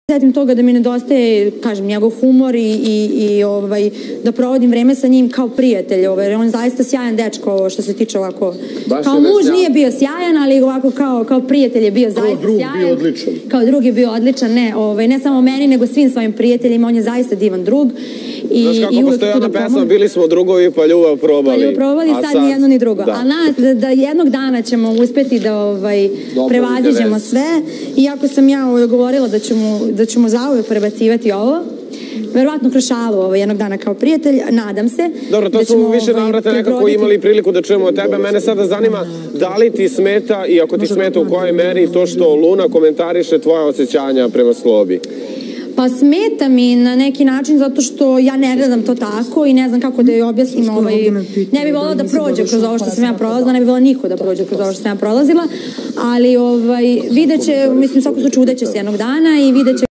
Sjetim toga da mi nedostaje, kažem, njegov humor i da provodim vreme sa njim kao prijatelj, jer on zaista sjajan dečko što se tiče ovako. Kao muž nije bio sjajan, ali ovako kao prijatelj je bio zaista sjajan. Kao drug je bio odličan. Ne samo meni, nego svim svojim prijateljima, on je zaista divan drug. Znaš kako postoji ona pesma, bili smo drugovi pa ljubav probali. Pa ljubav probali, sad ni jedno ni drugo. A nas, da jednog dana ćemo uspeti da prevaziđemo sve. Iako sam ja govorila da ćemo zauvek prebacivati ovo, verovatno kroz šalu jednog dana kao prijatelj, nadam se. Dobro, to smo više navrata nekako imali priliku da čujemo od tebe. Mene sada zanima da li ti smeta i ako ti smeta u kojoj meri to što Luna komentariše tvoje osjećanja prema Slobi. Pa smeta mi na neki način zato što ja ne gledam to tako i ne znam kako da joj objasnim. Ne bih volila da prođe kroz ovo što sam ja prolazila, ne bih volila niko da prođe kroz ovo što sam ja prolazila, ali vidjet će, mislim, svako slučaju udeće se jednog dana i vidjet će